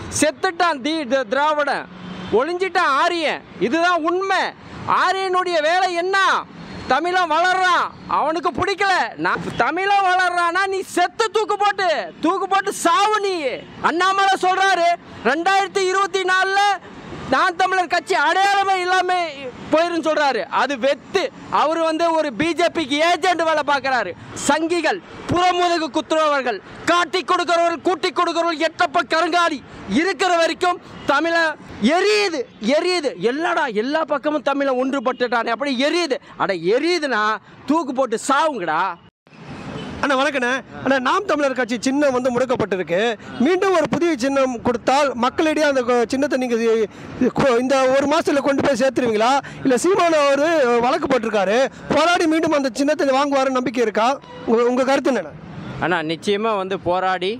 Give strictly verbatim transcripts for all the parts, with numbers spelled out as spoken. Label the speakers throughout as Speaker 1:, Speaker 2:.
Speaker 1: செத்துட்டான் தி திராவிடன், ஒளிஞ்சிட்டான் ஆரியன். இதுதான் உண்மை. ஆரியனுடைய வேலை என்ன? தமிழன் வளர்றான், அவனுக்கு பிடிக்கல. நான் தமிழன் வளர்றானா நீ செத்து தூக்கு போட்டு தூக்கு போட்டு சாவு. நீ அண்ணாமலை சொல்றாரு ரெண்டாயிரத்தி இருபத்தி நாலுல நான் தமிழர் கட்சி அடையாளமே இல்லாம போயிரும் சொல்றாரு. அது வெத்து. அவர் வந்து ஒரு பிஜேபிக்கு ஏஜென்ட் வேலை பார்க்கிறாரு. சங்கிகள், புறமுதுகு குத்துறவர்கள், காட்டி கொடுக்கிறவர்கள், கூட்டி கொடுக்கிறவர்கள், எட்டப்ப கருங்காலி இருக்கிற வரைக்கும் தமிழ எரியுது எரியுது. எல்லாடா எல்லா பக்கமும் தமிழை ஒன்றுபட்டுட்டானே அப்படி எரியுது. அட எரியுதுன்னா தூக்கு போட்டு சாவுங்கடா.
Speaker 2: அண்ணா வணக்கண்ணே. அண்ணா, நாம் தமிழர் கட்சி சின்னம் வந்து முடக்கப்பட்டிருக்கு. மீண்டும் ஒரு புதிய சின்னம் கொடுத்தால் மக்களிடையே அந்த சின்னத்தை நீங்கள் இந்த ஒரு மாதத்தில் கொண்டு போய் சேர்த்துருவீங்களா? இல்லை சீமான் அவர் வழக்கு போட்டிருக்காரு, போராடி மீண்டும் அந்த சின்னத்தை வாங்குவாரு நம்பிக்கை இருக்கா? உங்கள் உங்கள் கருத்து என்னென்ன?
Speaker 1: அண்ணா நிச்சயமாக வந்து போராடி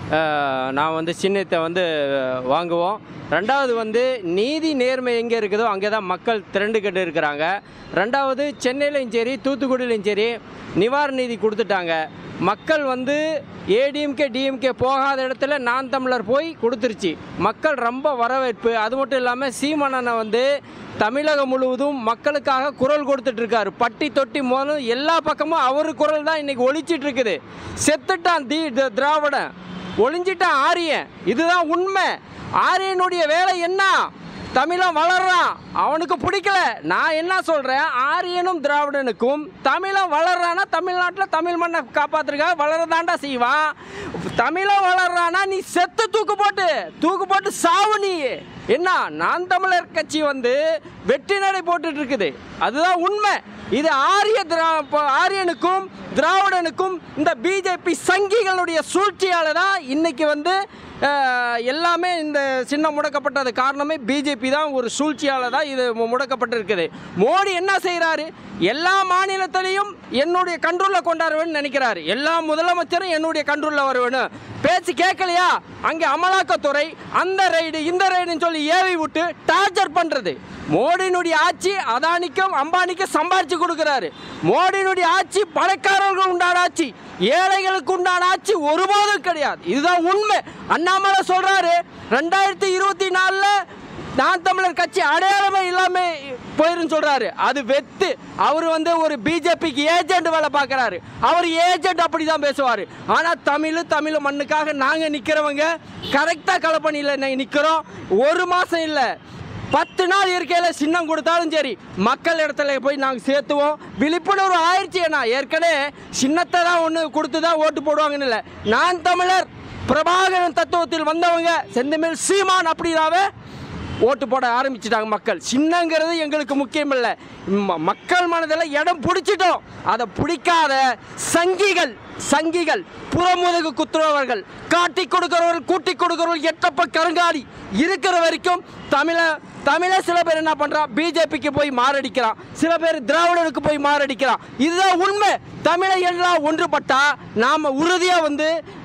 Speaker 1: நான் வந்து சின்னத்தை வந்து வாங்குவோம். ரெண்டாவது வந்து நீதி நேர்மை எங்கே இருக்குதோ அங்கே தான் மக்கள் திரண்டுக்கிட்டு இருக்கிறாங்க. ரெண்டாவது சென்னையிலையும் சரி தூத்துக்குடியிலையும் சரி நிவாரண நிதி கொடுத்துட்டாங்க. மக்கள் வந்து ஏடிஎம்கே டிஎம்கே போகாத இடத்துல நான் தமிழர் போய் கொடுத்துருச்சு. மக்கள் ரொம்ப வரவேற்பு. அது மட்டும் இல்லாமல் சீமானனை வந்து தமிழகம் முழுவதும் மக்களுக்காக குரல் கொடுத்துட்டு இருக்காரு. பட்டி தொட்டி மூலம் எல்லா பக்கமும் அவர் குரல் தான் இன்னைக்கு ஒழிச்சிட்டு இருக்குது. செத்துட்டான் தி திராவிடன், ஒளிஞ்சிட்டான் ஆரியன். இதுதான் உண்மை. ஆரியனுடைய வேலை என்ன? தமிழன் வளர்றான், அவனுக்கு பிடிக்கல. நான் என்ன சொல்றேன், ஆரியனும் திராவிடனுக்கும் தமிழன் வளர்றானா தமிழ்நாட்டில் தமிழ் மண்ணை காப்பாத்துறதுக்காக வளரதாண்டா செய்வான். தமிழன் வளர்றானா நீ செத்து தூக்கு போட்டு தூக்கு போட்டு சாவு. நீ என்ன? நான் தமிழர் கட்சி வந்து வெற்றி நடை போட்டுட்டு இருக்குது. அதுதான் உண்மை. இது ஆரிய திரா ஆரியனுக்கும் திராவிடனுக்கும் இந்த பிஜேபி சங்கிகளுடைய சூழ்ச்சியால் தான் இன்னைக்கு வந்து எல்லாமே இந்த சின்னம் முடக்கப்பட்டது. காரணமே பிஜேபி தான். ஒரு சூழ்ச்சியால் தான் இது முடக்கப்பட்டிருக்குது. மோடி என்ன செய்கிறாரு? எல்லா மாநிலத்திலையும் என்னுடைய கண்ட்ரோலில் கொண்டாடுவேன்னு நினைக்கிறாரு. எல்லா முதலமைச்சரும் என்னுடைய கண்ட்ரோலில் வருவேன்னு பேச்சு கேட்கலையா? அங்கே அமலாக்கத்துறை அந்த ரைடு இந்த ரைடுன்னு சொல்லி ஏவி விட்டு டார்ச்சர் பண்ணுறது. மோடியினுடைய ஆட்சி அதானிக்கும் அம்பானிக்கும் சம்பாரிச்சு கொடுக்குறாரு. மோடியினுடைய ஆட்சி பணக்காரர்கள் உண்டான ஆட்சி, ஏழைகளுக்கு உண்டான ஆட்சி ஒருபோதும் கிடையாது. இதுதான் உண்மை. அண்ணாமலை சொல்றாரு ரெண்டாயிரத்தி இருபத்தி நாலுல நான் தமிழர் கட்சி அடையாளமே இல்லாம போயிரும் சொல்றாரு. அது வெத்து. அவர் வந்து ஒரு பிஜேபிக்கு ஏஜென்ட் வேலை பார்க்கிறாரு. அவர் ஏஜென்ட் அப்படிதான் பேசுவாரு. ஆனா தமிழ் தமிழ் மண்ணுக்காக நாங்க நிக்கிறவங்க கரெக்டா களப்பணியில நிக்கிறோம். ஒரு மாசம் இல்ல, பத்து நாள் இருக்கையில் சின்னம் கொடுத்தாலும் சரி மக்கள் இடத்துல போய் நாங்கள் சேர்த்துவோம். விழிப்புணர்வு ஆயிடுச்சு. ஏன்னா ஏற்கனவே சின்னத்தை தான் ஒன்று கொடுத்து தான் ஓட்டு போடுவாங்கன்னு இல்லை. நான் தமிழர் பிரபாகரன் தத்துவத்தில் வந்தவங்க செந்தமிழ் சீமான் அப்படின்னாவே ஓட்டு போட ஆரம்பிச்சுட்டாங்க மக்கள். சின்னங்கிறது எங்களுக்கு முக்கியம் இல்லை. மக்கள் மனதில் இடம் பிடிச்சிட்டோம். அதை பிடிக்காத சங்கிகள் சங்கிகள் புறமுதுகு குத்துறவர்கள், காட்டி கொடுக்கிறவர்கள், கூட்டி கொடுக்கிறவர்கள், எட்டப்ப கருங்காலி இருக்கிற வரைக்கும் தமிழ தமிழ சில பேர் என்ன பண்றான், பிஜேபிக்கு போய் மாரடிக்கிறான். சில பேர் திராவிடனுக்கு போய் மாரடிக்கிறான். இதுதான் உண்மை. தமிழை எல்லாம் ஒன்றுபட்டா நாம உறுதியா வந்து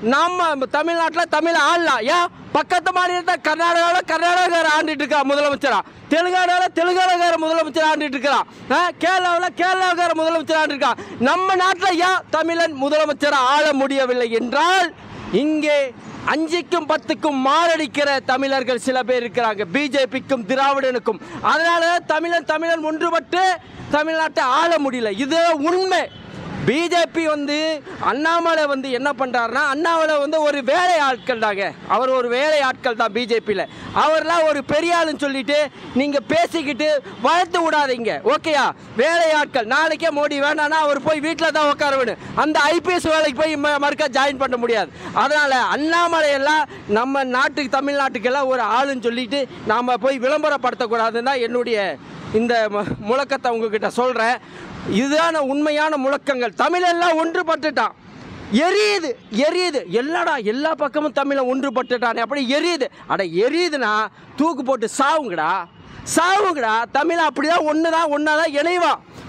Speaker 1: நாம தமிழ்நாட்டில் தமிழை ஆளலாம். ஏன் பக்கத்து மாநிலத்தை கர்நாடகாவில் கர்நாடகார ஆண்டுட்டு இருக்கா முதலமைச்சரா, தெலுங்கானாவில் தெலுங்கானாக்கார முதலமைச்சர் ஆண்டுட்டு இருக்கிறான், கேரளாவில் கேரளாக்கார முதலமைச்சர் ஆண்டு இருக்கா. நம்ம நாட்டில் ஏன் தமிழன் முதலமைச்சரை ஆள முடியவில்லை என்றால் இங்கே அஞ்சுக்கும் பத்துக்கும் மாரடிக்கிற தமிழர்கள் சில பேர் இருக்கிறாங்க, பிஜேபிக்கும் திராவிடனுக்கும். அதனால தமிழன் தமிழன் ஒன்றுபட்டு தமிழ்நாட்டை ஆள முடியல. இது உண்மை. பிஜேபி வந்து அண்ணாமலை வந்து என்ன பண்ணுறாருன்னா, அண்ணாமலை வந்து ஒரு வேலை ஆட்கள் தாங்க. அவர் ஒரு வேலை ஆட்கள் தான் பிஜேபியில். அவர்லாம் ஒரு பெரிய ஆளுன்னு சொல்லிட்டு நீங்கள் பேசிக்கிட்டு வளர்த்து விடாதீங்க. ஓகேயா? வேலை ஆட்கள். நாளைக்கே மோடி வேணான்னா அவர் போய் வீட்டில் தான் உட்கார வேணும். அந்த ஐபிஎஸ் வேலைக்கு போய் மறுக்கா ஜாயின் பண்ண முடியாது. அதனால் அண்ணாமலையெல்லாம் நம்ம நாட்டுக்கு தமிழ்நாட்டுக்கெல்லாம் ஒரு ஆளுன்னு சொல்லிட்டு நாம் போய் விளம்பரப்படுத்தக்கூடாதுன்னு தான் என்னுடைய இந்த முழக்கத்தை உங்ககிட்ட சொல்கிறேன். இதுதான உண்மையான முழக்கங்கள். தமிழெல்லாம் ஒன்றுபட்டுட்டான், எரியுது எரியுது. எல்லாடா எல்லா பக்கமும் தமிழை ஒன்றுபட்டுட்டானே அப்படி எரியுது. அட எரியுதுன்னா தூக்கு போட்டு சாவுங்கடா சாவுங்கடா. தமிழ் அப்படிதான் ஒன்று தான் ஒன்றா தான் இணைவான்.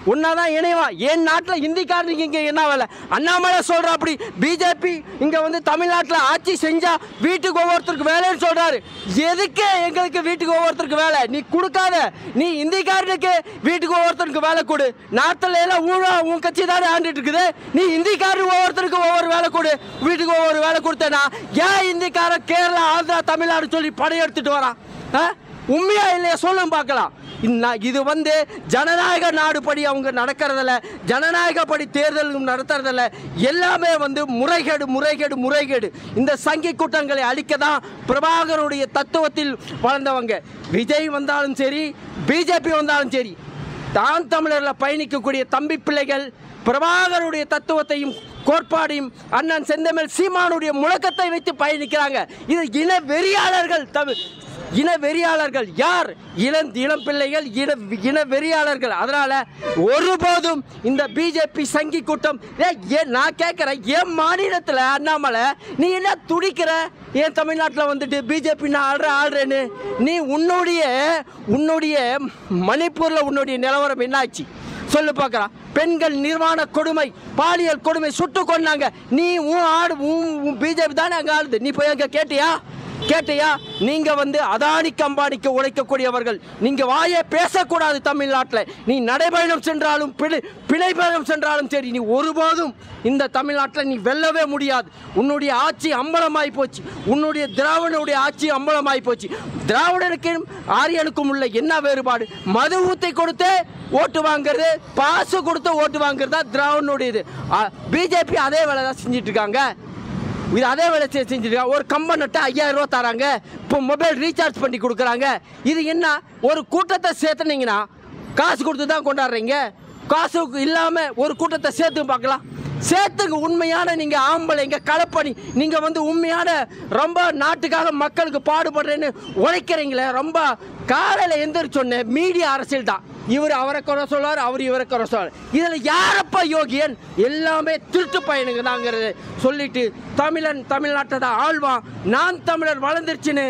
Speaker 1: உன்னாதான் இணைவான். என் நாட்டில் ஹிந்திக்காரனுக்கு இங்கே என்ன வேலை? அண்ணாமலை சொல்கிற அப்படி பிஜேபி இங்கே வந்து தமிழ்நாட்டில் ஆட்சி செஞ்சால் வீட்டுக்கு ஒவ்வொருத்தருக்கு வேலைன்னு சொல்கிறாரு. எதுக்கு எங்களுக்கு வீட்டுக்கு ஒவ்வொருத்தருக்கு வேலை? நீ கொடுக்காத. நீ ஹிந்திக்காரனுக்கு வீட்டுக்கு ஒவ்வொருத்தருக்கு வேலை கொடு. நாட்டில் எல்லாம் ஊழ உன் கட்சி தானே ஆண்டுட்டு இருக்குது. நீ ஹிந்திக்காரனுக்கு ஒவ்வொருத்தருக்கு ஒவ்வொரு வேலை கொடு. வீட்டுக்கு ஒவ்வொரு வேலை கொடுத்தேன்னா ஏன் ஹிந்திக்காரன் கேரளா ஆந்திரா தமிழ்நாடு சொல்லி படையெடுத்துட்டு வரான்? உண்மையா இல்லையா சொல்லும் பார்க்கலாம். இது வந்து ஜனநாயக நாடு படி அவங்க நடக்கிறதில்ல, ஜனநாயக படி தேர்தல் நடத்துறதில்ல. எல்லாமே வந்து முறைகேடு முறைகேடு முறைகேடு. இந்த சங்கி கூட்டங்களை அழிக்க தான் பிரபாகருடைய தத்துவத்தில் வளர்ந்தவங்க. விஜய் வந்தாலும் சரி, பிஜேபி வந்தாலும் சரி, தான் தமிழரில் பயணிக்கக்கூடிய தம்பி பிள்ளைகள் பிரபாகருடைய தத்துவத்தையும் கோட்பாடையும் அண்ணன் செந்தமிழ் சீமானுடைய முழக்கத்தை வைத்து பயணிக்கிறாங்க. இது இன வெறியாளர்கள். தமிழ் இன வெறியாளர்கள் யார்? இளம் இளம் பிள்ளைகள், இன இன வெறியாளர்கள். அதனால ஒருபோதும் இந்த பிஜேபி சங்கி கூட்டம் ஏன் நான் கேட்குறேன், என் மாநிலத்தில் அண்ணாமலை நீ என்ன துடிக்கிற? ஏன் தமிழ்நாட்டில் வந்துட்டு பிஜேபி நான் ஆள்ற ஆள்றேன்னு நீ உன்னுடைய உன்னுடைய மணிப்பூரில் உன்னுடைய நிலவரம் என்னாச்சு சொல்லு பார்க்குறான். பெண்கள் நிர்வாண கொடுமை, பாலியல் கொடுமை, சுட்டு கொண்டாங்க. நீ உன் ஆடு உன் பிஜேபி தானே அங்கே ஆளுது. நீ போய் அங்கே கேட்டியா கேட்டியா நீங்க வந்து அதானிக்கு அம்பானிக்கு உழைக்கக்கூடியவர்கள். நீங்க வாயே பேசக்கூடாது தமிழ்நாட்டில். நீ நடைபயணம் சென்றாலும் பிணை பயணம் சென்றாலும் சரி, நீ ஒருபோதும் இந்த தமிழ்நாட்டில் நீ வெல்லவே முடியாது. உன்னுடைய ஆட்சி அம்பலமாய் போச்சு. உன்னுடைய திராவிடனுடைய ஆட்சி அம்பலமாய் போச்சு. திராவிடனுக்கும் ஆரியனுக்கும் உள்ள என்ன வேறுபாடு? மது ஊத்தை கொடுத்து ஓட்டு வாங்குறது, பாசு கொடுத்து ஓட்டு வாங்குறது தான் திராவிடனுடைய இது. பிஜேபி அதே வேலை தான் செஞ்சிட்டு இருக்காங்க. இது அதே வேலை செஞ்சுருக்காங்க. ஒரு கம்பெனிட்ட ஐயாயிரம் ரூபா தராங்க, இப்போ மொபைல் ரீசார்ஜ் பண்ணி கொடுக்குறாங்க. இது என்ன? ஒரு கூட்டத்தை சேர்த்துனீங்கன்னா காசு கொடுத்து தான் கொண்டாடுறீங்க. காசு இல்லாமல் ஒரு கூட்டத்தை சேர்த்து பார்க்கலாம். சேர்த்துங்க. உண்மையான நீங்கள் ஆம்பளைங்க களப்பணி, நீங்கள் வந்து உண்மையான ரொம்ப நாட்டுக்காக மக்களுக்கு பாடுபடுறேன்னு உழைக்கிறீங்களே. ரொம்ப காலையில் எந்திரிச்சொன்னே மீடியா அரசியல் தான். இவர் அவரை குறை சொல்வார், அவர் இவரை குறை சொல்வார். இதில் யாரப்பா யோகியன்? எல்லாமே திருட்டு பையனுங்க தாங்கிறது சொல்லிட்டு தமிழன் தமிழ்நாட்டை தான் ஆழ்வான், நான் தமிழர் வளர்ந்துருச்சுன்னு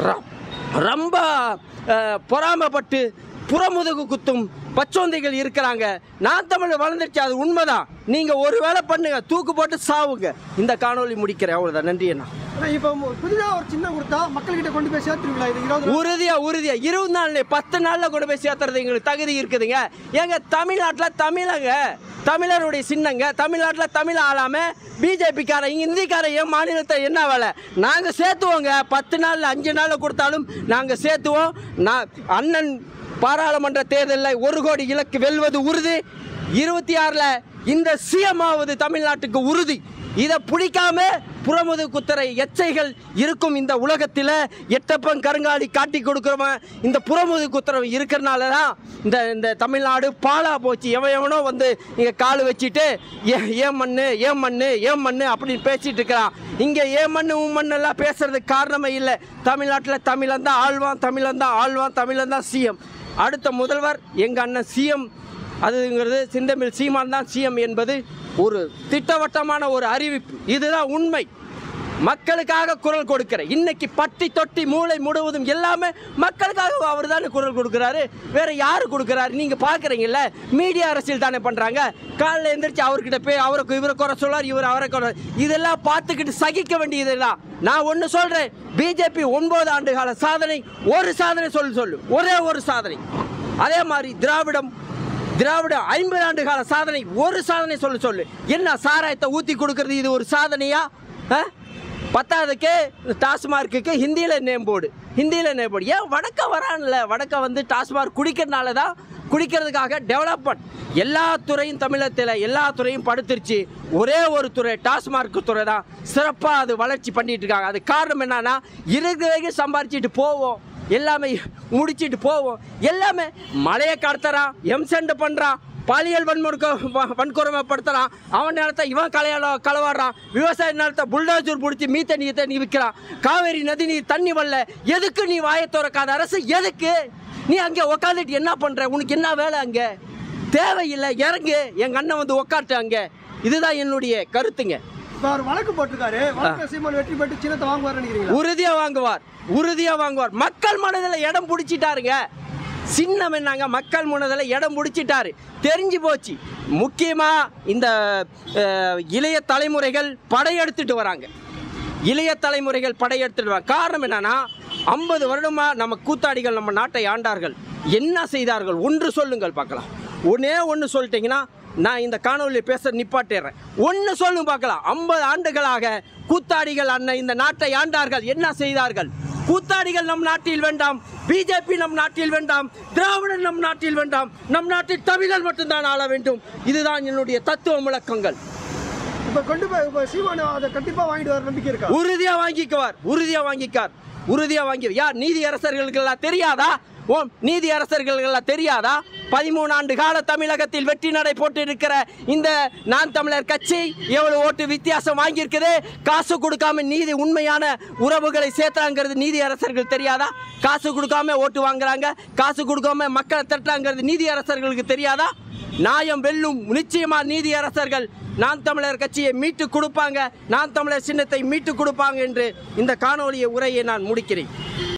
Speaker 1: ரொம்ப பொறாமப்பட்டு புறமுதுகு குத்தும் பச்சோந்தைகள் இருக்கிறாங்க. நான் தமிழ் வளர்ந்துருச்சு, அது உண்மைதான். நீங்கள் ஒரு வேலை பண்ணுங்க, தூக்கு போட்டு சாவுங்க. இந்த காணொலி முடிக்கிறேன், அவ்வளோதான். நன்றி அண்ணா.
Speaker 2: இப்போ புதிதாக ஒரு சின்ன கொடுத்தா மக்கள்கிட்ட கொண்டு போய் சேர்த்துருவீங்களா? இது இருபது
Speaker 1: உறுதியா உறுதியா இருபது நாள் பத்து நாளில் கொண்டு போய் சேர்த்துறது எங்களுக்கு தகுதி இருக்குதுங்க. எங்க தமிழ்நாட்டில் தமிழங்க தமிழருடைய சின்னங்க, தமிழ்நாட்டில் தமிழ் ஆளாமல் பிஜேபிக்காரன் இந்திக்காரன் என் மாநிலத்தை என்ன வேலை? நாங்கள் சேர்த்துவோங்க. பத்து நாளில் அஞ்சு நாளில் கொடுத்தாலும் நாங்கள் சேர்த்துவோம். நான் அண்ணன் பாராளுமன்ற தேர்தலில் ஒரு கோடி இலக்கு வெல்வது உறுதி. இருபத்தி ஆறில் இந்த சிஎம் ஆவது தமிழ்நாட்டுக்கு உறுதி. இதை பிடிக்காம புறமுது குத்தரை எச்சைகள் இருக்கும் இந்த உலகத்தில் எட்டப்பன் கருங்காலி காட்டி கொடுக்குறவன் இந்த புறமுது குத்தரம் இருக்கிறனால தான் இந்த இந்த தமிழ்நாடு பாலா போச்சு. எவன் எவனோ வந்து இங்கே கால் வச்சுட்டு ஏ ஏன் மண்ணு ஏன் மண்ணு ஏன் மண்ணு அப்படின்னு பேசிட்டு இருக்கிறான். இங்கே ஏன் மண்ணு உன் மண்ணெல்லாம் பேசுறதுக்கு காரணமே இல்லை. தமிழ்நாட்டில் தமிழன் தான் ஆழ்வான், தமிழன் தான் ஆழ்வான், தமிழன் தான் சிஎம். அடுத்த முதல்வர் எங்கள் அண்ணன் சிஎம். அதுங்கிறது செந்தமிழ் சீமான் தான் சிஎம் என்பது ஒரு திட்டவட்டமான ஒரு அறிவிப்பு. இதுதான் உண்மை. மக்களுக்காக குரல் கொடுக்கிற இன்னைக்கு பட்டி தொட்டி மூளை முழுவதும் எல்லாமே மக்களுக்காக அவர் தானே குரல் கொடுக்குறாரு. வேற யாரு கொடுக்குறாரு? நீங்க பாக்குறீங்கல்ல, மீடியா அரசியல் தானே பண்றாங்க. காலையில் எழுந்திரிச்சு அவர்கிட்ட போய் அவருக்கு இவரை குறை சொல்லார், இவர் அவரை குறை, இதெல்லாம் பார்த்துக்கிட்டு சகிக்க வேண்டியதெல்லாம். நான் ஒன்று சொல்றேன், பிஜேபி ஒன்பது ஆண்டு கால சாதனை, ஒரு சாதனை சொல்லு சொல்லு ஒரே ஒரு சாதனை. அதே மாதிரி திராவிடம் திராவிட ஐம்பது ஆண்டு கால சாதனை, ஒரு சாதனை சொல்லு சொல்லு என்ன? சாராயத்தை ஊற்றி கொடுக்கறது இது ஒரு சாதனையா? பத்தாவதுக்கு டாஸ்மார்க்கு ஹிந்தியில் நேம் போர்டு, ஹிந்தியில் நேம் போர்டு. ஏன் வடக்க வரான்ல? வடக்க வந்து டாஸ்மார்க் குடிக்கிறதுனால தான், குடிக்கிறதுக்காக டெவலப்மெண்ட் எல்லா துறையும் தமிழகத்தில் எல்லா துறையும் படுத்துருச்சு. ஒரே ஒரு துறை டாஸ்மார்க் துறை தான் சிறப்பாக அது வளர்ச்சி பண்ணிட்டு இருக்காங்க. அது காரணம் என்னன்னா, இருக்கிற வரைக்கும் சம்பாரிச்சிட்டு போவோம், எல்லாமே முடிச்சுட்டு போவோம். எல்லாமே மழையை கடத்துறான், எம்சென்ட் பண்ணுறான், பாலியல் வன்முறை வன்கொடுமைப்படுத்துறான், அவன் நிலத்தை இவன் கலையாள களவாடுறான், விவசாய நிலத்தை புல்டோசர் பிடிச்சி மீத்தண்ணி நீ விற்கிறான், காவேரி நதி நீர் தண்ணி வரல. எதுக்கு நீ வாயை திறக்காத அரசு? எதுக்கு நீ அங்கே உக்காந்துட்டு என்ன பண்ணுற? உனக்கு என்ன வேலை அங்கே? தேவையில்லை, இறங்கு. எங்கள் அண்ணன் வந்து உக்காட்டு அங்கே. இதுதான் என்னுடைய கருத்துங்க.
Speaker 2: வழக்கு போட்டிருக்காரு, வெற்றி பெற்று சின்னத்தை வாங்குவார் நினைக்கிறீங்க?
Speaker 1: உறுதியாக வாங்குவார், உறுதியாக வாங்குவார். மக்கள் மனதில் இடம் பிடிச்சிட்டாருங்க. சின்னம் என்னங்க மக்கள் முன்னதில் இடம் முடிச்சிட்டாரு, தெரிஞ்சு போச்சு. முக்கியமாக இந்த இளைய தலைமுறைகள் படையெடுத்துட்டு வராங்க, இளைய தலைமுறைகள் படையெடுத்துட்டு வராங்க. காரணம் என்னன்னா, ஐம்பது வருடமாக நம்ம கூத்தாடிகள் நம்ம நாட்டை ஆண்டார்கள், என்ன செய்தார்கள் ஒன்று சொல்லுங்கள் பார்க்கலாம். ஒன்னே ஒன்று சொல்லிட்டீங்கன்னா நான் இந்த காணொலியை பேச நிப்பாட்டிடுறேன். ஒன்று சொல்லுங்க பார்க்கலாம். ஐம்பது ஆண்டுகளாக கூத்தாடிகள் அண்ணன் இந்த நாட்டை ஆண்டார்கள், என்ன செய்தார்கள்? கூத்தாடிகள் நம் நாட்டில் வேண்டாம், பிஜேபி நம் நாட்டில் வேண்டாம், திராவிடர் நம் நாட்டில் வேண்டாம், நம் நாட்டில் தமிழர் மட்டும்தான் ஆள வேண்டும். இதுதான் என்னுடைய தத்துவ முழக்கங்கள்.
Speaker 2: இப்போ கொண்டு போய் இப்போ சீமான் அதை கண்டிப்பாக வாங்கிட்டு வர நம்பிக்கை இருக்கா?
Speaker 1: உறுதியாக வாங்கிக்குவார், உறுதியாக வாங்கிக்கார், உறுதியாக வாங்கி. யார் நீதி அரசர்களுக்கெல்லாம் தெரியாதா? ஓ நீதி அரசர்களுக்கெல்லாம் தெரியாதா? பதிமூணு ஆண்டு கால தமிழகத்தில் வெற்றி நடை போட்டு இருக்கிற இந்த நான் தமிழர் கட்சி எவ்வளவு ஓட்டு வித்தியாசம் வாங்கியிருக்குது. காசு கொடுக்காம நீதி உண்மையான உறவுகளை சேர்த்தாங்கிறது நீதி அரசர்கள் தெரியாதா? காசு கொடுக்காம ஓட்டு வாங்குறாங்க, காசு கொடுக்காம மக்களை தட்டாங்கிறது நீதி அரசர்களுக்கு தெரியாதா? நியாயம் வெல்லும், நிச்சயமா நீதி அரசர்கள் நான் தமிழர் கட்சியை மீட்டு கொடுப்பாங்க, நான் தமிழர் சின்னத்தை மீட்டு கொடுப்பாங்க என்று இந்த காணொலியை உரையை நான் முடிக்கிறேன்.